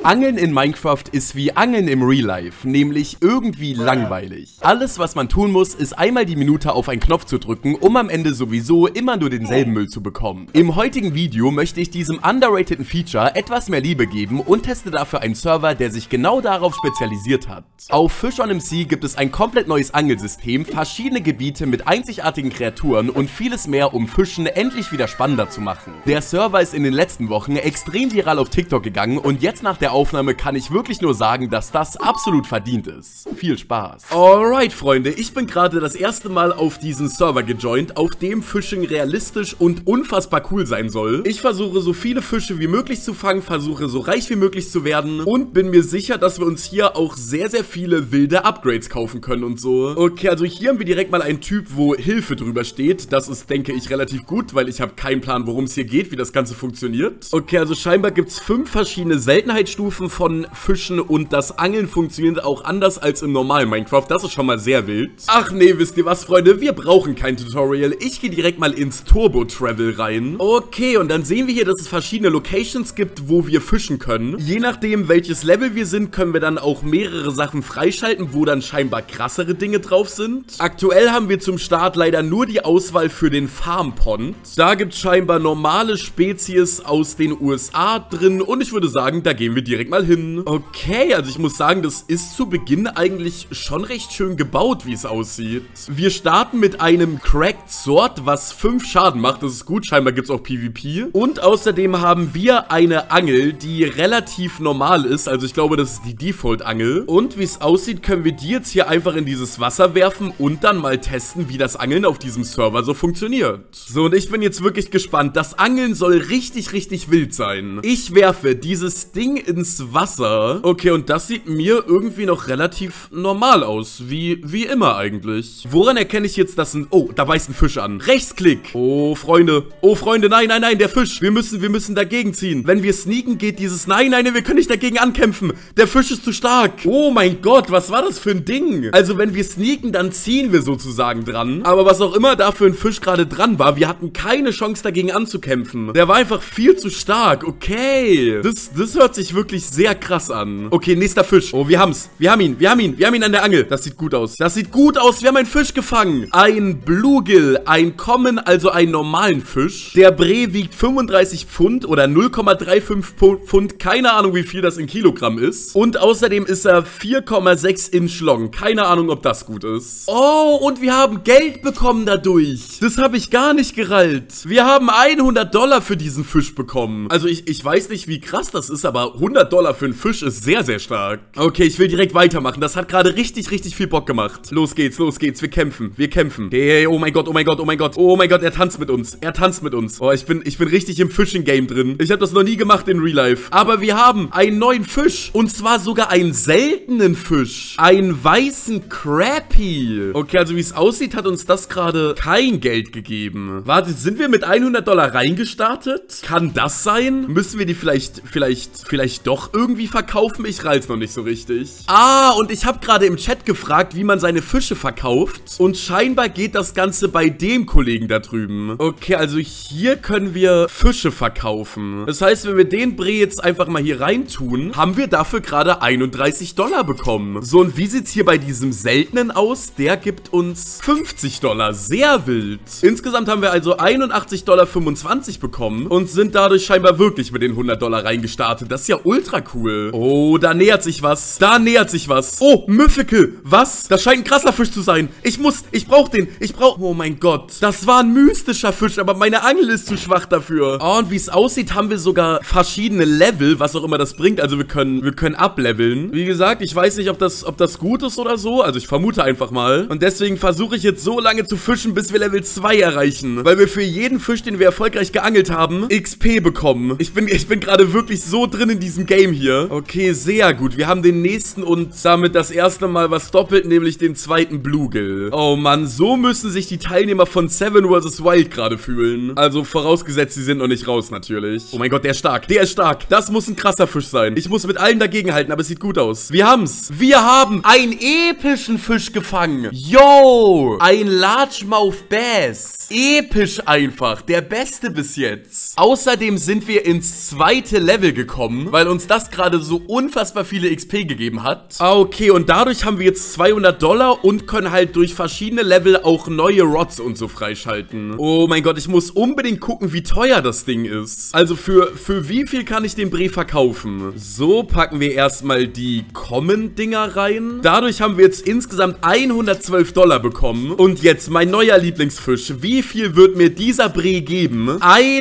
Angeln in Minecraft ist wie Angeln im Real Life, nämlich irgendwie langweilig. Alles, was man tun muss, ist einmal die Minute auf einen Knopf zu drücken, um am Ende sowieso immer nur denselben Müll zu bekommen. Im heutigen Video möchte ich diesem underrateden Feature etwas mehr Liebe geben und teste dafür einen Server, der sich genau darauf spezialisiert hat. Auf FishOnMC gibt es ein komplett neues Angelsystem, verschiedene Gebiete mit einzigartigen Kreaturen und vieles mehr, um Fischen endlich wieder spannender zu machen. Der Server ist in den letzten Wochen extrem viral auf TikTok gegangen und jetzt nach der Aufnahme kann ich wirklich nur sagen, dass das absolut verdient ist. Viel Spaß. Alright, Freunde, ich bin gerade das erste Mal auf diesen Server gejoint, auf dem Fishing realistisch und unfassbar cool sein soll. Ich versuche so viele Fische wie möglich zu fangen, versuche so reich wie möglich zu werden und bin mir sicher, dass wir uns hier auch sehr, sehr viele wilde Upgrades kaufen können und so. Okay, also hier haben wir direkt mal einen Typ, wo Hilfe drüber steht. Das ist, denke ich, relativ gut, weil ich habe keinen Plan, worum es hier geht, wie das Ganze funktioniert. Okay, also scheinbar gibt es 5 verschiedene Seltenheitsstufen von Fischen und das Angeln funktioniert auch anders als im normalen Minecraft. Das ist schon mal sehr wild. Ach nee, wisst ihr was, Freunde? Wir brauchen kein Tutorial. Ich gehe direkt mal ins Turbo-Travel rein. Okay, und dann sehen wir hier, dass es verschiedene Locations gibt, wo wir fischen können. Je nachdem, welches Level wir sind, können wir dann auch mehrere Sachen freischalten, wo dann scheinbar krassere Dinge drauf sind. Aktuell haben wir zum Start leider nur die Auswahl für den Farm Pond. Da gibt es scheinbar normale Spezies aus den USA drin und ich würde sagen, da gehen wir direkt mal hin. Okay, also ich muss sagen, das ist zu Beginn eigentlich schon recht schön gebaut, wie es aussieht. Wir starten mit einem Cracked Sword, was 5 Schaden macht. Das ist gut, scheinbar gibt es auch PvP. Und außerdem haben wir eine Angel, die relativ normal ist. Also ich glaube, das ist die Default-Angel. Und wie es aussieht, können wir die jetzt hier einfach in dieses Wasser werfen und dann mal testen, wie das Angeln auf diesem Server so funktioniert. So, und ich bin jetzt wirklich gespannt. Das Angeln soll richtig, richtig wild sein. Ich werfe dieses Ding ins Wasser. Okay, und das sieht mir irgendwie noch relativ normal aus. Wie immer eigentlich. Woran erkenne ich jetzt, dass ein... Oh, da beißt ein Fisch an. Rechtsklick. Oh, Freunde. Oh, Freunde. Nein, nein, nein, der Fisch. Wir müssen dagegen ziehen. Wenn wir sneaken, geht dieses... Nein, nein, wir können nicht dagegen ankämpfen. Der Fisch ist zu stark. Oh mein Gott, was war das für ein Ding? Also, wenn wir sneaken, dann ziehen wir sozusagen dran. Aber was auch immer da für ein Fisch gerade dran war, wir hatten keine Chance dagegen anzukämpfen. Der war einfach viel zu stark. Okay. Das hört sich wirklich sehr krass an. Okay, nächster Fisch. Oh, wir haben's. Wir haben ihn an der Angel. Das sieht gut aus. Das sieht gut aus. Wir haben einen Fisch gefangen. Ein Bluegill. Ein Common, also einen normalen Fisch. Der Bre wiegt 35 Pfund oder 0,35 Pfund. Keine Ahnung, wie viel das in Kilogramm ist. Und außerdem ist er 4,6 Inch long. Keine Ahnung, ob das gut ist. Oh, und wir haben Geld bekommen dadurch. Das habe ich gar nicht gerallt. Wir haben $100 für diesen Fisch bekommen. Also ich weiß nicht, wie krass das ist, aber $100 für einen Fisch ist sehr, sehr stark. Okay, ich will direkt weitermachen. Das hat gerade richtig, richtig viel Bock gemacht. Los geht's, los geht's. Wir kämpfen. Hey, oh mein Gott, oh mein Gott, oh mein Gott. Oh mein Gott, er tanzt mit uns. Oh, ich bin richtig im Fishing-Game drin. Ich habe das noch nie gemacht in Real Life. Aber wir haben einen neuen Fisch. Und zwar sogar einen seltenen Fisch. Einen weißen Crappie. Okay, also wie es aussieht, hat uns das gerade kein Geld gegeben. Warte, sind wir mit $100 reingestartet? Kann das sein? Müssen wir die vielleicht doch irgendwie verkaufen? Ich rall's noch nicht so richtig. Ah, und ich habe gerade im Chat gefragt, wie man seine Fische verkauft. Und scheinbar geht das Ganze bei dem Kollegen da drüben. Okay, also hier können wir Fische verkaufen. Das heißt, wenn wir den Bre jetzt einfach mal hier rein tun, haben wir dafür gerade $31 bekommen. So, und wie sieht's hier bei diesem seltenen aus? Der gibt uns $50. Sehr wild. Insgesamt haben wir also $81,25 bekommen und sind dadurch scheinbar wirklich mit den $100 reingestartet. Das ist ja ultra cool. Oh, da nähert sich was. Oh, Mythical. Was? Das scheint ein krasser Fisch zu sein. Ich brauch den. Oh mein Gott. Das war ein mystischer Fisch, aber meine Angel ist zu schwach dafür. Oh, und wie es aussieht, haben wir sogar verschiedene Level, was auch immer das bringt. Also wir können upleveln. Wie gesagt, ich weiß nicht, ob das gut ist oder so. Also ich vermute einfach mal. Und deswegen versuche ich jetzt so lange zu fischen, bis wir Level 2 erreichen. Weil wir für jeden Fisch, den wir erfolgreich geangelt haben, XP bekommen. Ich bin gerade wirklich so drin in diesem Game hier. Okay, sehr gut. Wir haben den nächsten und damit das erste Mal was doppelt, nämlich den zweiten Bluegill. Oh Mann, so müssen sich die Teilnehmer von Seven vs. Wild gerade fühlen. Also vorausgesetzt, sie sind noch nicht raus natürlich. Oh mein Gott, der ist stark. Der ist stark. Das muss ein krasser Fisch sein. Ich muss mit allem dagegenhalten, aber es sieht gut aus. Wir haben's. Wir haben einen epischen Fisch gefangen. Yo! Ein Largemouth Bass. Episch einfach. Der beste bis jetzt. Außerdem sind wir ins zweite Level gekommen, weil uns das gerade so unfassbar viele XP gegeben hat. Okay, und dadurch haben wir jetzt $200 und können halt durch verschiedene Level auch neue Rods und so freischalten. Oh mein Gott, ich muss unbedingt gucken, wie teuer das Ding ist. Also für wie viel kann ich den Bre verkaufen? So, packen wir erstmal die Common-Dinger rein. Dadurch haben wir jetzt insgesamt $112 bekommen. Und jetzt mein neuer Lieblingsfisch. Wie viel wird mir dieser Bre geben?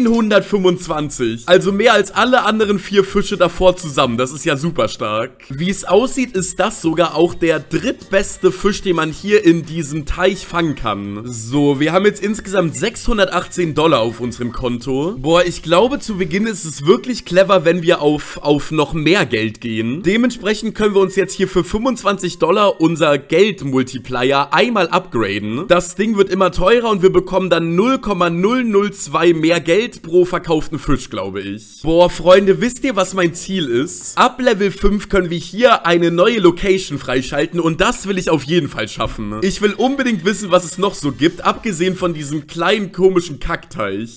125. Also mehr als alle anderen 4 Fische davor zusammen. Das ist ja super stark. Wie es aussieht, ist das sogar auch der drittbeste Fisch, den man hier in diesem Teich fangen kann. So, wir haben jetzt insgesamt $618 auf unserem Konto. Boah, ich glaube, zu Beginn ist es wirklich clever, wenn wir auf noch mehr Geld gehen. Dementsprechend können wir uns jetzt hier für $25 unser Geldmultiplier einmal upgraden. Das Ding wird immer teurer und wir bekommen dann 0,002 mehr Geld pro verkauften Fisch, glaube ich. Boah, Freunde, wisst ihr, was mein Ziel ist? Ab Level 5 können wir hier eine neue Location freischalten und das will ich auf jeden Fall schaffen. Ich will unbedingt wissen, was es noch so gibt, abgesehen von diesem kleinen komischen Kackteich.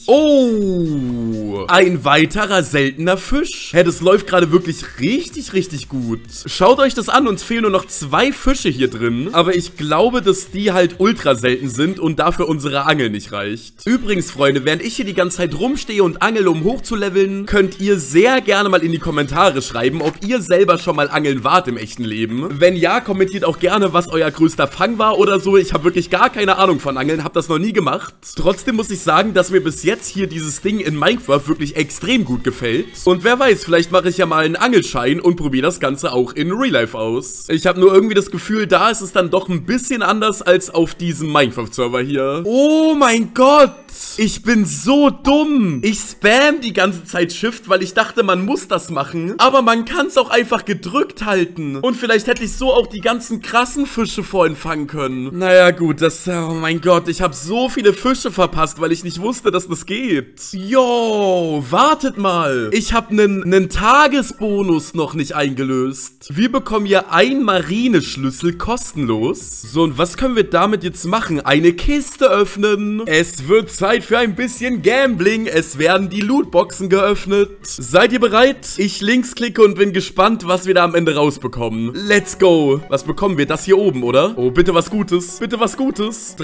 Oh, ein weiterer seltener Fisch. Hä, das läuft gerade wirklich richtig gut. Schaut euch das an, uns fehlen nur noch 2 Fische hier drin, aber ich glaube, dass die halt ultra selten sind und dafür unsere Angel nicht reicht. Übrigens, Freunde, während ich hier die ganze Zeit rumstehe und angel, um hochzuleveln, könnt ihr sehr gerne mal in die Kommentare schreiben, ob ihr selber schon mal angeln wart im echten Leben. Wenn ja, kommentiert auch gerne, was euer größter Fang war oder so. Ich habe wirklich gar keine Ahnung von Angeln, habe das noch nie gemacht. Trotzdem muss ich sagen, dass mir bis jetzt hier dieses Ding in Minecraft wirklich extrem gut gefällt. Und wer weiß, vielleicht mache ich ja mal einen Angelschein und probiere das Ganze auch in Real Life aus. Ich habe nur irgendwie das Gefühl, da ist es dann doch ein bisschen anders als auf diesem Minecraft-Server hier. Oh mein Gott! Ich bin so dumm. Ich spam die ganze Zeit Shift, weil ich dachte, man muss das machen. Aber man kann es auch einfach gedrückt halten. Und vielleicht hätte ich so auch die ganzen krassen Fische vorhin fangen können. Naja, gut, oh mein Gott, ich habe so viele Fische verpasst, weil ich nicht wusste, dass das geht. Yo, wartet mal. Ich habe einen Tagesbonus noch nicht eingelöst. Wir bekommen hier einen Marineschlüssel kostenlos. So, und was können wir damit jetzt machen? Eine Kiste öffnen. Es wird Zeit für ein bisschen Gambling. Es werden die Lootboxen geöffnet. Seid ihr bereit? Ich linksklicke und bin gespannt, was wir da am Ende rausbekommen. Let's go. Was bekommen wir? Das hier oben, oder? Oh, bitte was Gutes. Bitte was Gutes.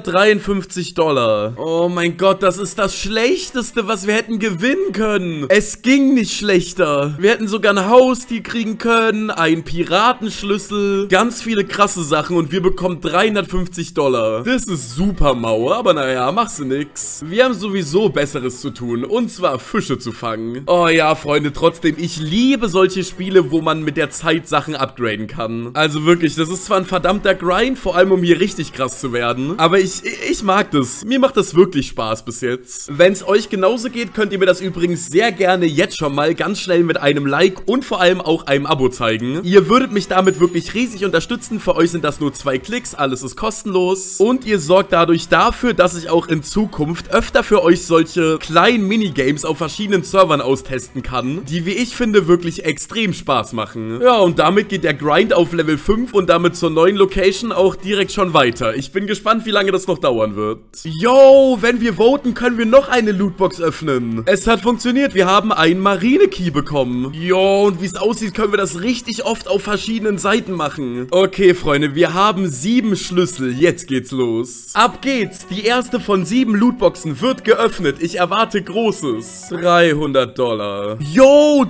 $353. Oh mein Gott, das ist das Schlechteste, was wir hätten gewinnen können. Es ging nicht schlechter. Wir hätten sogar ein Haustier kriegen können, einen Piratenschlüssel, ganz viele krasse Sachen und wir bekommen $350. Das ist super mau, aber naja, machst du nix. Wir haben sowieso Besseres zu tun, und zwar Fische zu fangen. Oh ja, Freunde, trotzdem, ich liebe solche Spiele, wo man mit der Zeit Sachen upgraden kann. Also wirklich, das ist zwar ein verdammter Grind, vor allem um hier richtig krass zu werden, aber ich mag das. Mir macht das wirklich Spaß bis jetzt. Wenn es euch genauso geht, könnt ihr mir das übrigens sehr gerne jetzt schon mal ganz schnell mit einem Like und vor allem auch einem Abo zeigen. Ihr würdet mich damit wirklich riesig unterstützen. Für euch sind das nur 2 Klicks, alles ist kostenlos und ihr sorgt dadurch dafür, dass ich auch in Zukunft öfter für euch solche kleinen Minigames auf verschiedenen Servern austesten kann, die, wie ich finde, wirklich extrem Spaß machen. Ja, und damit geht der Grind auf Level 5 und damit zur neuen Location auch direkt schon weiter. Ich bin gespannt, wie lange das noch dauern wird. Yo, wenn wir voten, können wir noch eine Lootbox öffnen. Es hat funktioniert, wir haben einen Marine-Key bekommen. Yo, und wie es aussieht, können wir das richtig oft auf verschiedenen Seiten machen. Okay, Freunde, wir haben 7 Schlüssel. Jetzt geht's los. Ab geht's. Die erste von 7 Lootboxen wird geöffnet. Ich erwarte Großes. $300. Yo,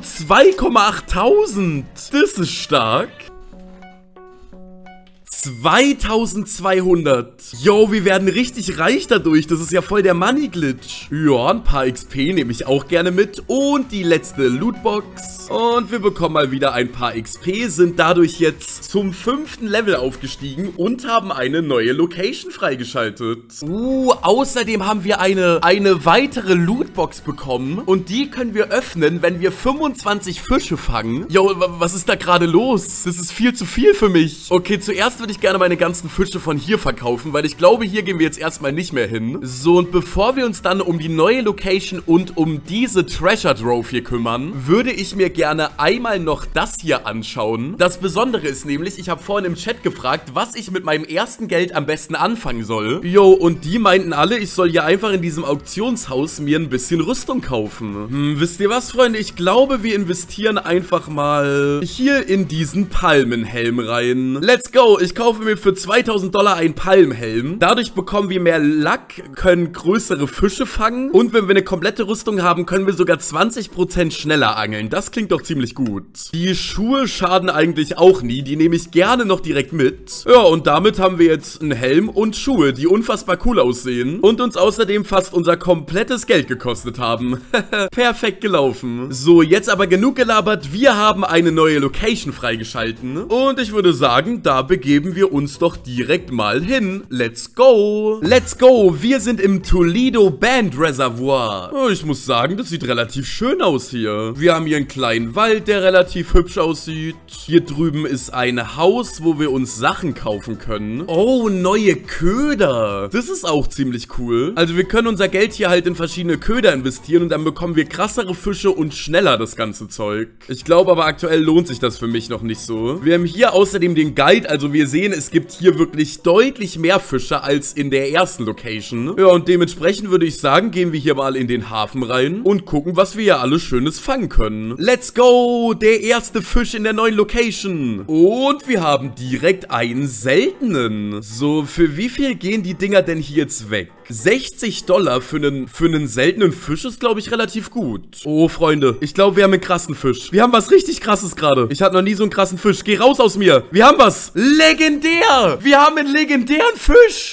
2.800. Das ist stark. 2200. Yo, wir werden richtig reich dadurch. Das ist ja voll der Money-Glitch. Ja, ein paar XP nehme ich auch gerne mit. Und die letzte Lootbox. Und wir bekommen mal wieder ein paar XP, sind dadurch jetzt zum 5. Level aufgestiegen und haben eine neue Location freigeschaltet. Außerdem haben wir eine weitere Lootbox bekommen. Und die können wir öffnen, wenn wir 25 Fische fangen. Yo, was ist da gerade los? Das ist viel zu viel für mich. Okay, zuerst zuerst würde ich gerne meine ganzen Fische von hier verkaufen, weil ich glaube, hier gehen wir jetzt erstmal nicht mehr hin. So, und bevor wir uns dann um die neue Location und um diese Treasure Trove hier kümmern, würde ich mir gerne einmal noch das hier anschauen. Das Besondere ist nämlich, ich habe vorhin im Chat gefragt, was ich mit meinem ersten Geld am besten anfangen soll. Jo, und die meinten alle, ich soll ja einfach in diesem Auktionshaus mir ein bisschen Rüstung kaufen. Wisst ihr was, Freunde? Ich glaube, wir investieren einfach mal hier in diesen Palmenhelm rein. Let's go! Ich kaufe mir für 2000 $ einen Palmhelm. Dadurch bekommen wir mehr Lack, können größere Fische fangen und wenn wir eine komplette Rüstung haben, können wir sogar 20% schneller angeln. Das klingt doch ziemlich gut. Die Schuhe schaden eigentlich auch nie. Die nehme ich gerne noch direkt mit. Ja, und damit haben wir jetzt einen Helm und Schuhe, die unfassbar cool aussehen und uns außerdem fast unser komplettes Geld gekostet haben. Perfekt gelaufen. So, jetzt aber genug gelabert. Wir haben eine neue Location freigeschalten und ich würde sagen, da begeben wir uns doch direkt mal hin. Let's go. Let's go. Wir sind im Toledo Band Reservoir. Oh, ich muss sagen, das sieht relativ schön aus hier. Wir haben hier einen kleinen Wald, der relativ hübsch aussieht. Hier drüben ist ein Haus, wo wir uns Sachen kaufen können. Oh, neue Köder. Das ist auch ziemlich cool. Also wir können unser Geld hier halt in verschiedene Köder investieren und dann bekommen wir krassere Fische und schneller das ganze Zeug. Ich glaube aber aktuell lohnt sich das für mich noch nicht so. Wir haben hier außerdem den Guide, also wir sehen, es gibt hier wirklich deutlich mehr Fische als in der ersten Location. Ja, und dementsprechend würde ich sagen, gehen wir hier mal in den Hafen rein und gucken, was wir hier alles Schönes fangen können. Let's go! Der erste Fisch in der neuen Location. Und wir haben direkt einen seltenen. So, für wie viel gehen die Dinger denn hier jetzt weg? 60 $ für einen seltenen Fisch ist, glaube ich, relativ gut. Oh, Freunde, ich glaube, wir haben einen krassen Fisch. Wir haben was richtig Krasses gerade. Ich hatte noch nie so einen krassen Fisch. Geh raus aus mir. Wir haben was. Legendär. Wir haben einen legendären Fisch.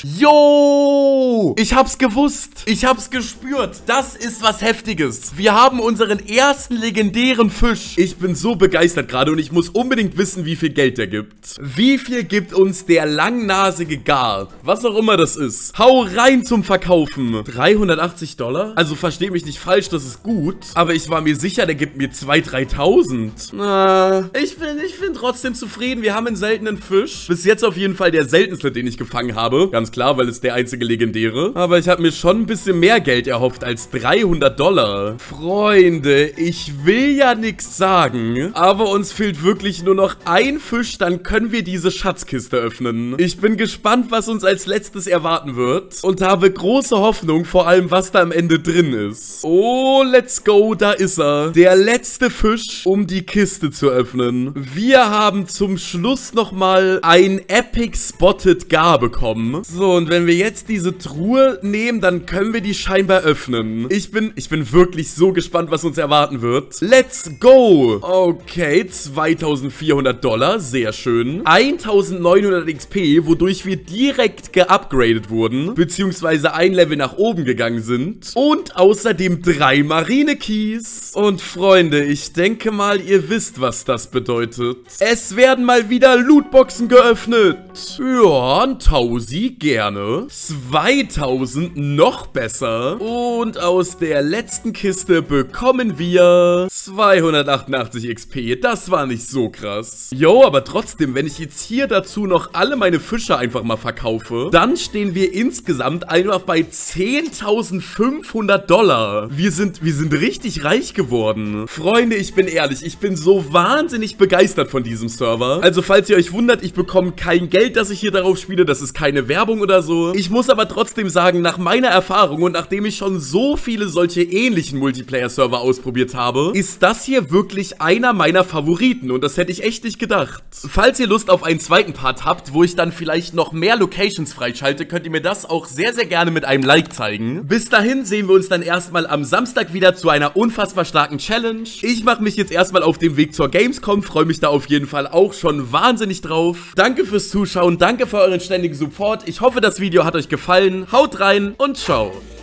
Yo. Ich hab's gewusst. Ich hab's gespürt. Das ist was Heftiges. Wir haben unseren ersten legendären Fisch. Ich bin so begeistert gerade und ich muss unbedingt wissen, wie viel Geld der gibt. Wie viel gibt uns der langnasige Gar? Was auch immer das ist. Hau rein zum Verkaufen. 380 $? Also versteht mich nicht falsch, das ist gut. Aber ich war mir sicher, der gibt mir 2.000, 3.000. Na, ich bin trotzdem zufrieden. Wir haben einen seltenen Fisch. Bis jetzt auf jeden Fall der seltenste, den ich gefangen habe. Ganz klar, weil es der einzige legendäre. Aber ich habe mir schon ein bisschen mehr Geld erhofft als 300 $. Freunde, ich will ja nichts sagen, aber uns fehlt wirklich nur noch ein Fisch, dann können wir diese Schatzkiste öffnen. Ich bin gespannt, was uns als letztes erwarten wird und habe große Hoffnung, vor allem was da am Ende drin ist. Oh, let's go, da ist er. Der letzte Fisch, um die Kiste zu öffnen. Wir haben zum Schluss nochmal ein Epic Spotted Gar bekommen. So, und wenn wir jetzt diese Truhe nehmen, dann können wir die scheinbar öffnen. Ich bin wirklich so gespannt, was uns erwarten wird. Let's go. Okay, 2.400 $, sehr schön. 1.900 XP, wodurch wir direkt geupgradet wurden, beziehungsweise ein Level nach oben gegangen sind. Und außerdem 3 Marine-Keys. Und Freunde, ich denke mal, ihr wisst, was das bedeutet. Es werden mal wieder Lootboxen geöffnet. Ja, 1.000 gerne. 2.000 noch besser. Und aus der letzten Kiste bekommen wir 288 XP. Das war nicht so krass. Jo, aber trotzdem, wenn ich jetzt hier dazu noch alle meine Fische einfach mal verkaufe, dann stehen wir insgesamt einfach bei 10.500 $. Wir sind richtig reich geworden. Freunde, ich bin ehrlich, ich bin so wahnsinnig begeistert von diesem Server. Also, falls ihr euch wundert, ich bekomme kein Geld, dass ich hier darauf spiele. Das ist keine Werbung oder so. Ich muss aber trotzdem sagen, nach meiner Erfahrung und nachdem ich schon so viele solche ähnlichen Multiplayer-Server ausprobiert habe, ist das hier wirklich einer meiner Favoriten und das hätte ich echt nicht gedacht. Falls ihr Lust auf einen zweiten Part habt, wo ich dann vielleicht noch mehr Locations freischalte, könnt ihr mir das auch sehr, sehr gerne mit einem Like zeigen. Bis dahin sehen wir uns dann erstmal am Samstag wieder zu einer unfassbar starken Challenge. Ich mache mich jetzt erstmal auf den Weg zur Gamescom, freue mich da auf jeden Fall auch schon wahnsinnig drauf. Danke fürs Zuschauen, danke für euren ständigen Support. Ich hoffe, das Video hat euch gefallen. Haut rein und ciao.